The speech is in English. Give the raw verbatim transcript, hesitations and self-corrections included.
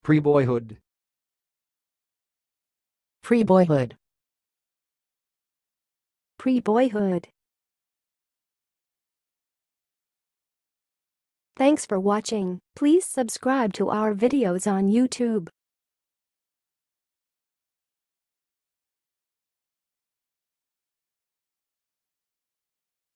Preboyhood. Preboyhood. Preboyhood. Thanks for watching. Please subscribe to our videos on YouTube.